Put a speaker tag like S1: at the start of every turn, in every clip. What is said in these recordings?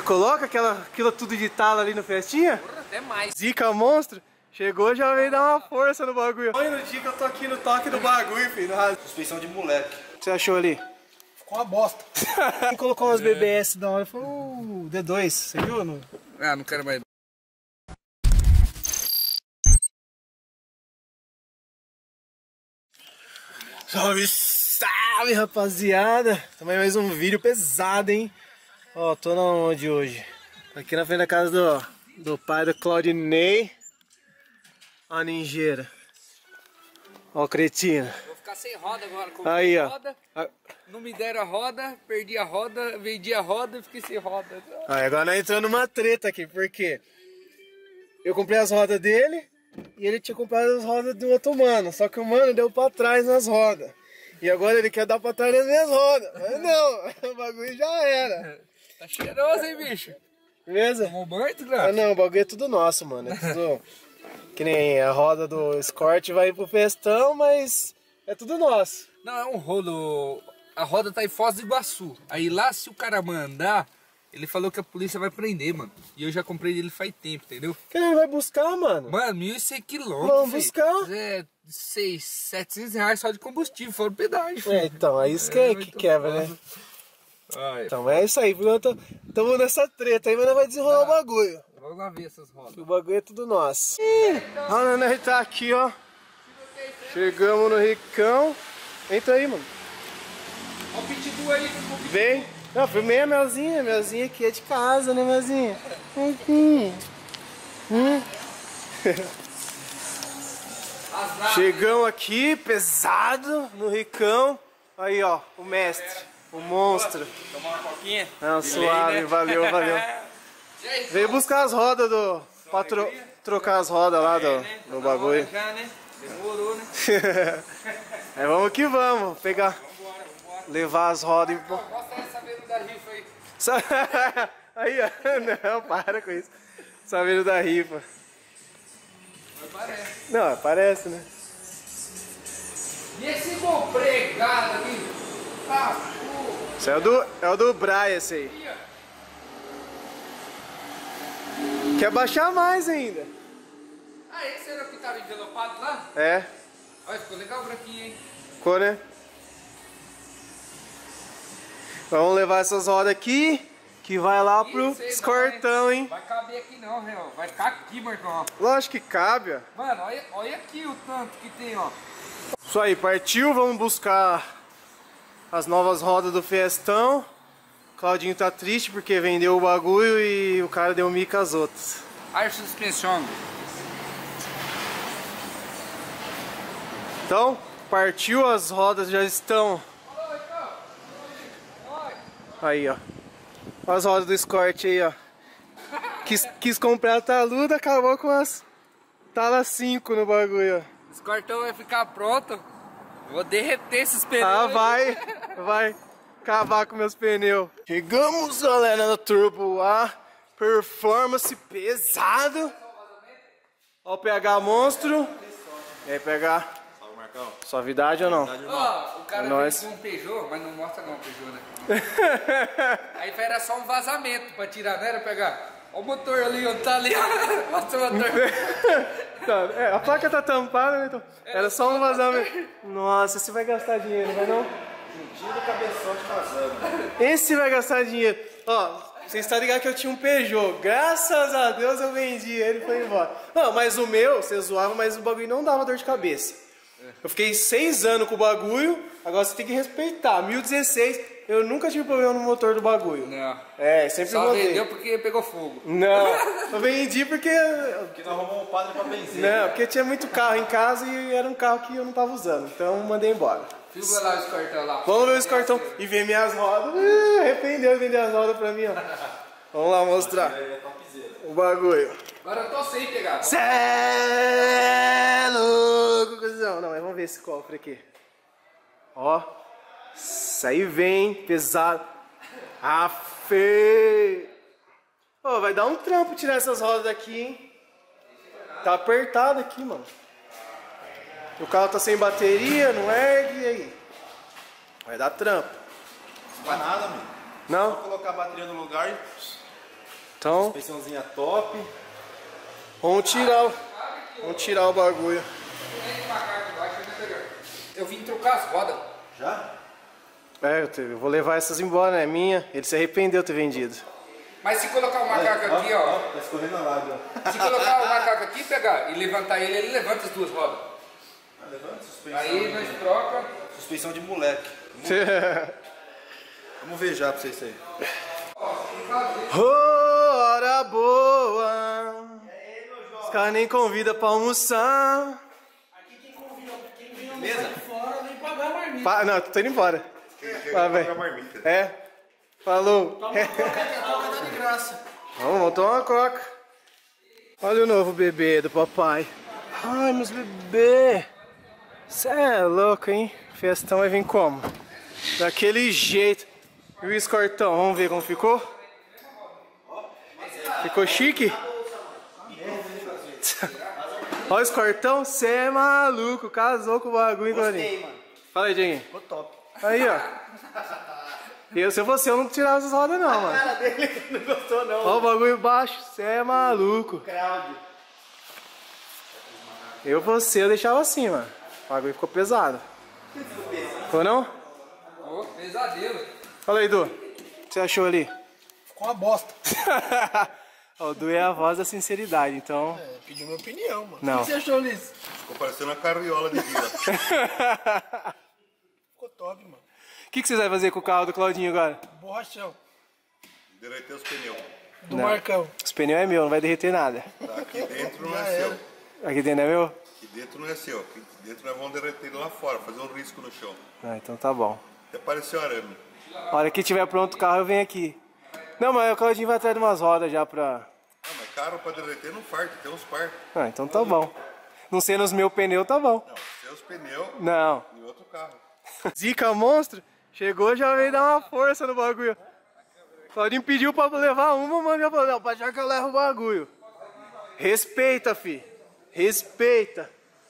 S1: Coloca aquilo tudo de tala ali no festinha?
S2: Porra, até mais.
S1: Zica monstro. Chegou, já veio dar uma força no bagulho. Olha no dia que eu tô aqui no toque do bagulho, filho.
S3: Suspensão de moleque.
S1: O que você achou ali?
S3: Ficou uma bosta.
S1: Colocou umas BBS da hora. Foi o D2, você viu? No...
S2: Ah, não quero mais.
S1: Salve, salve, rapaziada. Também mais um vídeo pesado, hein? Ó, tô na onde hoje? Aqui na frente da casa do pai do Claudinei. Ó a ninjeira. Ó o cretino.
S2: Vou ficar sem roda agora.
S1: Aí, ó.
S2: Roda, não me deram a roda, perdi a roda, vendi a roda e fiquei sem roda.
S1: Aí, agora nós entramos numa treta aqui, porque eu comprei as rodas dele e ele tinha comprado as rodas do outro mano. Só que o mano deu pra trás nas rodas. E agora ele quer dar pra trás nas minhas rodas. Mas não, o bagulho já era.
S2: Tá cheiroso, hein, bicho?
S1: Beleza?
S2: Tomou banho, tu
S1: Ah, não, o bagulho é tudo nosso, mano. É tudo... Que nem a roda do Escort vai pro festão, mas é tudo nosso.
S2: Não, é um rolo. A roda tá em Foz do Iguaçu. Aí lá, se o cara mandar, ele falou que a polícia vai prender, mano. E eu já comprei dele faz tempo, entendeu?
S1: Que ele vai buscar, mano?
S2: Mano, 1.100 quilômetros.
S1: Vamos buscar.
S2: É 700 reais só de combustível, fora o pedágio.
S1: É, então, é isso que quebra, né?
S2: Ai,
S1: Então é isso aí, estamos nessa treta aí, mas não vai desenrolar o bagulho.
S2: vamos lá ver essas rodas.
S1: O bagulho é tudo nosso. Olha, nós tá aqui, ó. Chegamos no Ricão. Entra aí, mano.
S2: Olha o pitbull aí.
S1: Vem. Não, filmei a Melzinha. Melzinha aqui é de casa, né, Melzinha? Chegamos aqui, pesado, no Ricão. Aí, ó, o mestre, o monstro.
S2: Tomar uma coquinha?
S1: Não, suave, né? Valeu. Veio buscar as rodas pra trocar as rodas lá do bagulho.
S2: Já, né? Demorou, né?
S1: Aí vamos que vamos, pegar, levar as rodas.
S2: Mostra essa venda da rifa aí.
S1: Aí, ó, não, para com isso. Sabendo da rifa.
S2: Mas parece.
S1: Não, parece, né?
S2: E esse compregado aqui? Ah,
S1: Isso é o do Braia, esse aí. Quer baixar mais ainda.
S2: Ah, esse era o que tava envelopado lá?
S1: É,
S2: Olha, ficou legal o branquinho, hein?
S1: ficou, né? Vamos levar essas rodas aqui, que vai lá pro
S2: Sei não,
S1: escortão, hein?
S2: Vai caber aqui não, real. Vai ficar aqui, Marcão.
S1: Lógico que cabe, ó.
S2: Mano, olha aqui o tanto que tem, ó.
S1: Isso aí, partiu, vamos buscar as novas rodas do Fiestão. Claudinho tá triste porque vendeu o bagulho e o cara deu mica às outras.
S2: Ar suspensão.
S1: Então, partiu, as rodas já estão. Aí, ó. As rodas do Escort aí, ó. Quis comprar a taluda, acabou com as tala 5 no bagulho, ó.
S2: Esse cartão vai ficar pronto. Vou derreter esses pneus.
S1: Ah, vai acabar com meus pneus. Chegamos, galera, no Turbo A. Performance pesado. Ó o PH monstro. E aí, PH?
S3: Salve, Marcão.
S1: Suavidade ou não?
S2: Ó, o cara
S1: Nós.
S2: veio com um Peugeot, mas não mostra não o Peugeot, né? Aí era só um vazamento pra tirar, não era pegar? Ó o motor ali, ó, tá ali, ó. Mostra o motor.
S1: Tá, a placa tá tampada, né? Então, era só um vazamento. Nossa, esse vai gastar dinheiro, vai não?
S3: Tira o cabeçote vazando.
S1: Esse vai gastar dinheiro. Ó, vocês estão ligados que eu tinha um Peugeot. Graças a Deus eu vendi ele e foi embora. Não, mas o meu, você zoava, mas o bagulho não dava dor de cabeça. Eu fiquei 6 anos com o bagulho, agora você tem que respeitar. 1016, eu nunca tive problema no motor do bagulho.
S2: Não.
S1: É, sempre
S2: Só
S1: rodei.
S2: vendeu porque pegou fogo.
S1: Não, eu vendi porque...
S3: Porque nós arrumamos um padre pra benzer.
S1: Não, porque tinha muito carro em casa e era um carro que eu não tava usando, então eu mandei embora.
S2: Filma lá o escortão lá.
S1: Vamos ver o escortão e ver minhas rodas. Arrependeu de vender as rodas pra mim, ó. Vamos lá mostrar o bagulho.
S2: Agora eu tô sem pegar.
S1: Cê é louco, cuzão. Não, mas vamos ver esse cofre aqui. Ó. Isso aí vem, pesado. Afe. Ô, vai dar um trampo tirar essas rodas daqui, hein? Tá apertado aqui, mano. O carro tá sem bateria, não ergue, e aí? Vai dar trampo.
S3: Não vai nada, mano.
S1: Não?
S3: Só colocar a bateria no lugar e
S1: Então,
S3: Suspensãozinha top.
S1: vamos tirar o bagulho.
S2: Eu vim trocar as rodas.
S3: Já?
S1: Eu vou levar essas embora, né? Minha. Ele se arrependeu de ter vendido.
S2: Mas se colocar o macaco aqui, ó.
S3: Tá escorrendo a lágrima.
S2: Se colocar o macaco aqui, pegar e levantar ele, ele levanta as duas rodas.
S3: Levanta suspensão.
S2: Aí nós troca.
S3: Suspensão de moleque. Vamos ver já pra vocês aí.
S1: Hora boa. Os caras nem convidam pra almoçar.
S4: Aqui quem convida, quem vem almoçar de fora nem pagar a marmita.
S1: Não, tô indo embora.
S3: Vai,
S1: velho. Falou.
S4: Toma coca, que a coca tá de graça.
S1: Vamos tomar uma coca. Olha o novo bebê do papai. Ai, meus bebê. Cê é louco, hein? Festão vai vir como? Daquele jeito. E o escortão, vamos ver como ficou? Ficou chique? Olha o escortão, cê é maluco. Casou com o bagulho,
S4: Gostei, mano.
S1: Fala aí, Dieguinho.
S4: Ficou top.
S1: Aí, ó. Se eu fosse, eu não tirava essas rodas não, mano.
S4: Cara dele não gostou não.
S1: Olha o bagulho baixo, cê é maluco.
S4: Cláudio.
S1: Eu deixava assim, mano. O bagulho ficou pesado. Ficou não?
S2: Ô, pesadelo.
S1: Fala aí, Du. O que você achou ali?
S3: Ficou uma bosta.
S1: O Du é a voz da sinceridade, então...
S3: Pediu minha opinião, mano.
S1: Não.
S4: O que você achou, Liz?
S3: Ficou parecendo uma carriola de vida. Ficou top, mano.
S1: O que vocês vão fazer com o carro do Claudinho agora?
S3: Borrachão. Derreter os pneus.
S4: Do
S1: Não.
S4: Marcão.
S1: Os pneus é meu, não vai derreter nada.
S3: Tá, aqui dentro não
S4: Já
S3: é
S4: era.
S3: seu.
S1: Aqui dentro é meu?
S3: Aqui dentro não é seu. Aqui dentro nós vamos derreter ele lá fora, fazer um risco no chão.
S1: Ah, então tá bom.
S3: Até pareceu arame.
S1: A hora que tiver pronto o carro, eu venho aqui. Não, mas o Claudinho vai atrás de umas rodas já pra...
S3: Ah, mas carro pra derreter não farta, tem uns par.
S1: Ah, então tá bom. Não sendo os meus pneus, tá bom.
S3: Não, tem os pneus
S1: Não.
S3: e outro carro.
S1: Zica monstro, chegou já veio dar uma força no bagulho. Claudinho pediu pra levar uma, mano, já falou, não, pra já que eu levo o bagulho. Respeita, fi. Respeita.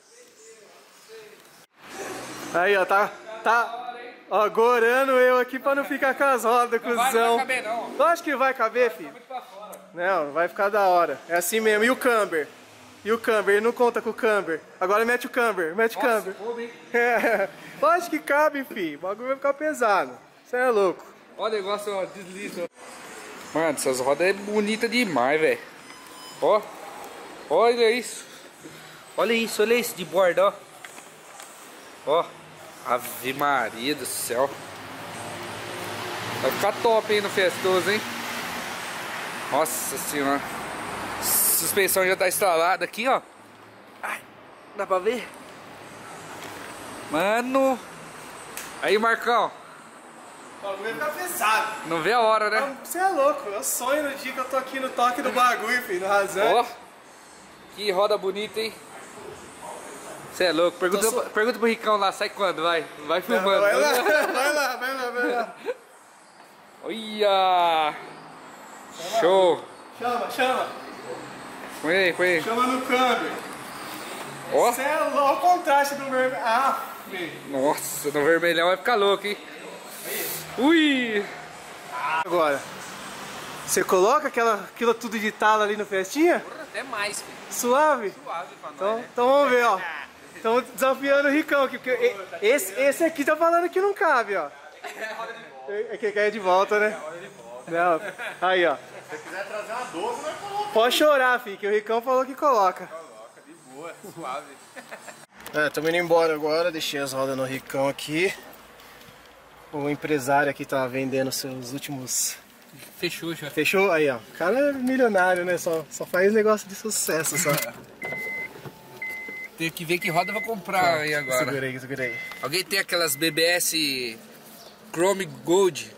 S1: Aí, ó, tá ó, gorando eu aqui pra não ficar com as rodas,
S2: Não vai
S1: cuzão.
S2: caber não.
S1: Lógico que vai caber, filho. Não, vai ficar da hora. É assim mesmo. E o camber? E o camber? Ele não conta com o camber. Agora mete o camber, mete o camber. É, lógico que cabe, filho. O bagulho vai ficar pesado. Você é louco.
S2: Olha o negócio, ó, desliza. Mano, essas rodas é bonita demais, velho. Ó, olha isso. Olha isso de borda, ó. Ó, Ave Maria do céu. Vai ficar top, hein, no festoso, hein. Nossa senhora. Suspensão já tá instalada aqui, ó. Ai, dá pra ver? Mano. Aí, Marcão.
S1: O bagulho vai ficar pesado.
S2: Não vê a hora, né?
S1: Você é louco. Eu sonho no dia que eu tô aqui no toque do bagulho, filho. No rasante.
S2: Ó, que roda bonita, hein? Você é louco. Pergunta pro Ricão lá, sai quando? Vai filmando.
S1: Vai lá, vai lá.
S2: Olha! Show!
S1: Chama.
S2: Põe aí.
S1: Chama no câmbio.
S2: Ó!
S1: Você é louco. Olha o contraste do vermelho. Ah, filho.
S2: Nossa, no vermelhão vai ficar louco, hein? Ui!
S1: Agora, você coloca aquilo tudo de tala ali no festinha?
S2: Até mais, filho.
S1: Suave?
S2: Suave pra nós,
S1: Então vamos ver, ó. Estamos desafiando o Ricão aqui, porque esse aqui tá falando que não cabe, ó. É que é de volta, né? Não. Aí, ó.
S3: Se você quiser trazer uma 12, vai colocar.
S1: Pode chorar, filho, que o Ricão falou que coloca.
S2: Coloca, de boa, suave.
S1: Estamos indo embora agora, deixei as rodas no Ricão aqui. O empresário aqui tá vendendo seus últimos...
S2: Fechou já.
S1: Fechou? Aí, ó. O cara é milionário, né? Só faz negócio de sucesso, só.
S2: Tem que ver que roda eu vou comprar aí agora.
S1: Segura aí.
S2: Alguém tem aquelas BBS Chrome Gold?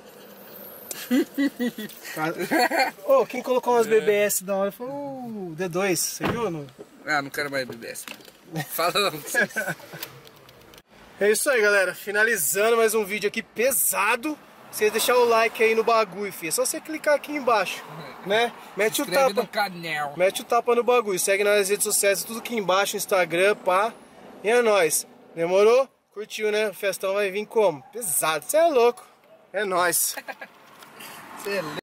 S1: Ô, quem colocou umas BBS da hora foi o D2, você viu?
S2: Ah, não quero mais BBS. Fala não pra vocês.
S1: É isso aí, galera. Finalizando mais um vídeo aqui pesado. Você deixar o like aí no bagulho, filho. É só você clicar aqui embaixo, né? Mete o
S2: Inscreve
S1: tapa.
S2: no canal.
S1: Mete o tapa no bagulho. Segue nas redes sociais, tudo aqui embaixo, Instagram, pá. E é nóis. Demorou? Curtiu, né? O festão vai vir como? Pesado. Você é louco. É nóis.
S2: Excelente.